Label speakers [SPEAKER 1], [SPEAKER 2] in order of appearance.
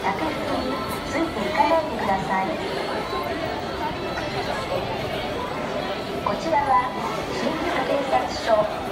[SPEAKER 1] 客室についていかないでください。こちらは新宿警察署